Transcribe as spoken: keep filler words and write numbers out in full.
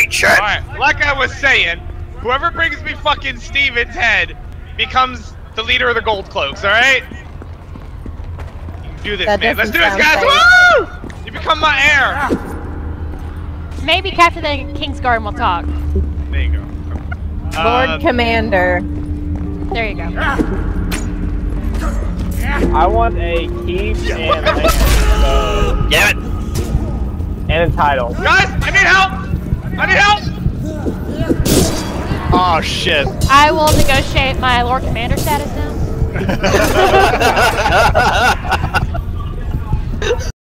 eat shit. Alright, like I was saying, whoever brings me fucking Steven's head becomes the leader of the Gold Cloaks, alright? You can do this, That man. Let's do this, doesn't guys! sound Woo! You become my heir! Maybe Captain the King's Garden will talk. There you go. Lord Uh, Commander. There you go. I want a keep and uh, Damn it. and a title. Guys, I need help! I need help! Oh shit. I will negotiate my Lord Commander status now.